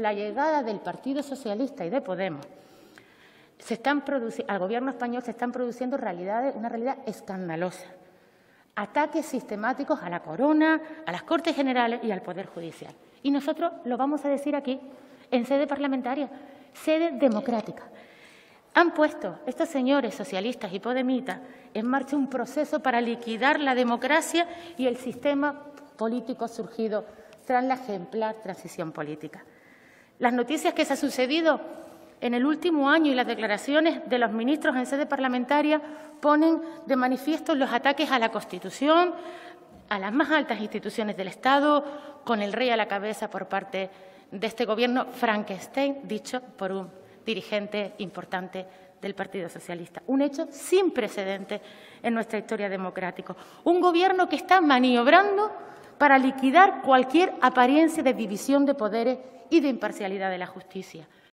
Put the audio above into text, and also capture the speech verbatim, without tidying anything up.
la llegada del Partido Socialista y de Podemos, se están al Gobierno español se están produciendo realidades, una realidad escandalosa. Ataques sistemáticos a la Corona, a las Cortes Generales y al Poder Judicial. Y nosotros lo vamos a decir aquí, en sede parlamentaria, sede democrática. Han puesto estos señores socialistas y podemitas en marcha un proceso para liquidar la democracia y el sistema político surgido tras la ejemplar transición política. Las noticias que se han sucedido en el último año y las declaraciones de los ministros en sede parlamentaria ponen de manifiesto los ataques a la Constitución, a las más altas instituciones del Estado, con el rey a la cabeza por parte de este Gobierno Frankenstein, dicho por un dirigente importante del Partido Socialista. Un hecho sin precedentes en nuestra historia democrática. Un Gobierno que está maniobrando para liquidar cualquier apariencia de división de poderes y de imparcialidad de la justicia.